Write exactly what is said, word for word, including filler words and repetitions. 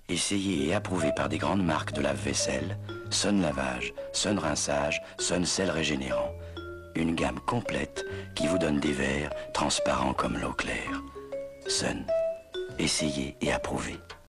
essayé et approuvé par des grandes marques de lave-vaisselle, Sun Lavage, Sun Rinçage, Sun Sel Régénérant. Une gamme complète qui vous donne des verres transparents comme l'eau claire. Sun, essayé et approuvé.